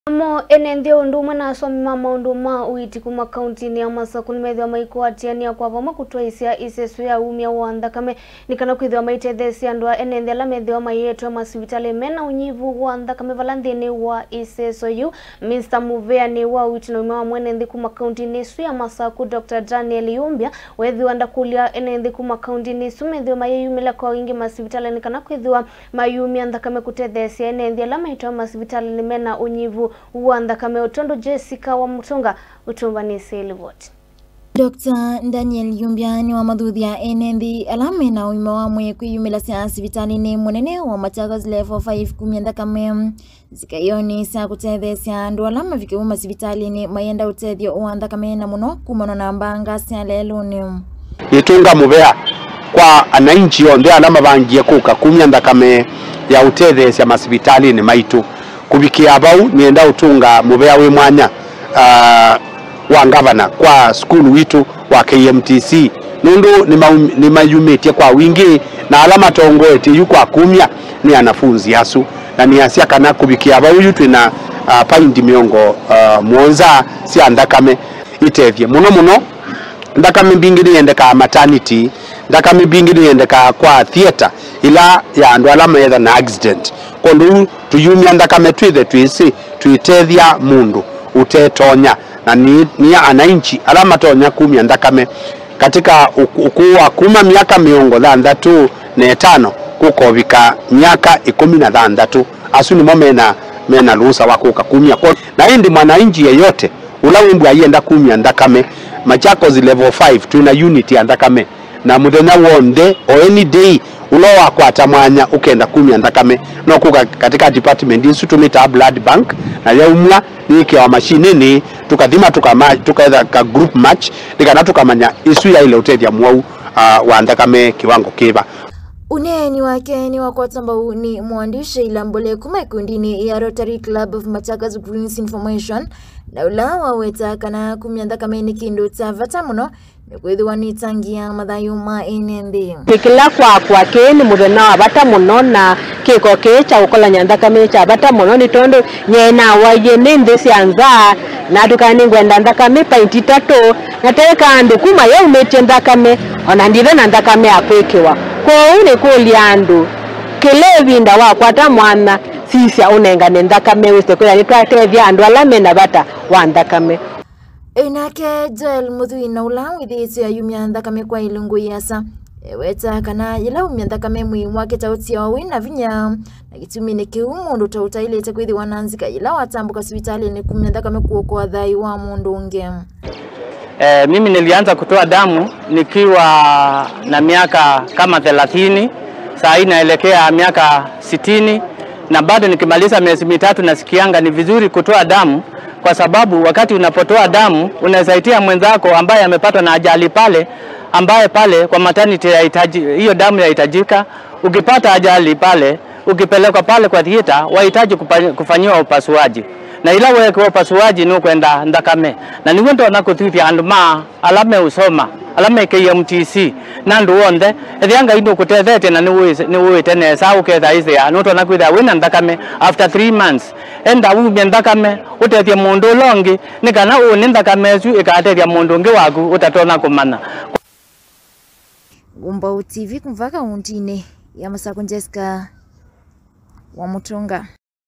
Mo Enenthi unduma na Asomi mama unduma uiti kuma kaunti ni ya Masaku nimethwa maikuatiania kwa vama Kutwaiiw'A Iseso ya Kumya wa Nthakame nikana kwithwa maitethesi andu a Enenthi ala methwa maiyetwe masivitali mena unyivu wa Nthakame valanthini wa Iseso yu Mr. Muvea ni wa uiti na wa Enenthi kuma kaunti nisu ya Masaku Dr. Daniel Yumbia wethwa ndakulia Enenthi kuma kaunti nisu methwa mayeyumila kwa wingi masivitali nikana kwithwa mayumia Nthakame kutethesi Enenthi ala maitwa masivitali ni mena unyivu wa Nthakame. Otondo Jessica wa Mutunga utumba ni silivoti. Dr. Daniel Yumbia ni wa madhuthia Enenthi alame na uima wa mwe kwiyumila sia sivitali ni munene wa Machakos level 5 Kumya Nthakame zikayoni sia kutethesia andu alama vikiuma sivitali ni mayenda utethio wa Nthakame na muno kumano na mbanga sia leluni itunga Muvea kwa ananchi onde alama bangie kuka Kumya Nthakame ya utethesia masivitali ni maitu kubikia bau nienda utunga Muvea we mwanya wa gavana kwa school witu wa Kmtc nundu ni mayumetie kwa wingi na alama tongoeti yu kwa Kumya ni anafunzi asu na ni asia kana kubikia bau yutu na paindi miongo muonza si Nthakame itethie muno Nthakame bingi ni endeka maternity Nthakame bingi ni endeka kwa theater ila ya andu alama yetha na accident kondu tuyumia Nthakame twithe twisi tuitethia mundu utetonya na ni ananchi alama tonya Kumya Nthakame katika ukuu wa kuma miaka miongo thanthatu na 5 kukovika miaka 16 asu ni mena ruhusa wa kuka Kumya na hindi mwananchi yeyote ulawimbu ayenda Kumya Nthakame Machakos level 5 tuna unity ya Nthakame na muthenya wonde o any day ulowa kwata mwanya ukenda Kumya Nthakame no kuka katika department insu tumita blood bank na yaumwa niki wa machine ni tukathima tukaetha ka group match nikana tukamanya isu ya ile utethia mwau wa Nthakame kiwango kiva. Uneni wake ni wakwatamba ni mwandishi ilambole kuma kundini ya Rotary Club of Machakos Greens Information na ulawa weta kana Kumya Nthakame ni kindu tavata muno nikwithwa ni tangia mathayu ma Enenthi nikila kwa keni muthenya wa bata muno na kiko kecha ukolanya Nthakame cha bata muno ni tondu nyena waye ni nthi cia ntha na tukani ngwenda Nthakame painti 3 na teka andu kuma yaumetie Nthakame ona ndithe na Nthakame akwikiwa kwa uni kulia andu kilevinda wa kwata mwana sisia unengane Nthakame wiste kwira ni twatethia andu ala mena bata wa Nthakame. Enake Joel muthui na ulawi thisi ya Kumya Nthakame kwa ilungu yasa weta kana ila Kumya Nthakame mwimu kitautia wina vinya na gitumi ni kiumu ndo tautailete kwithi wananzika ila watambuka sivitali ni Kumya Nthakame kuokoa thai wa mundu unge. Mimi nilianza kutoa damu nikiwa na miaka kama 30, saa hii naelekea miaka 60 na bado nikimaliza miezi 3 nasikianga ni vizuri kutoa damu kwa sababu wakati unapotoa damu unasaidia mwenzako ambaye amepatwa na ajali pale ambaye pale kwa maternity hiyo damu yahitajika. Ukipata ajali pale ukipelekwa pale kwa theater wahitaji kufanyiwa upasuaji na ila wewe kwa upasuaji ni kwenda Nthakame na ni wendo na kuthithia andu ma alame usoma alame Kmtc na ndu wonde ethianga indu kutethete na ni uite nesa uketha ithia no tona kwitha wina Nthakame after 3 months enda Kumya Nthakame utethia mundu longi ni kana uni Nthakame su ikatethia mundu ngi waku utatona kumana. Gumba TV kumvaka untine ya Masaku Jessica wa Mutunga.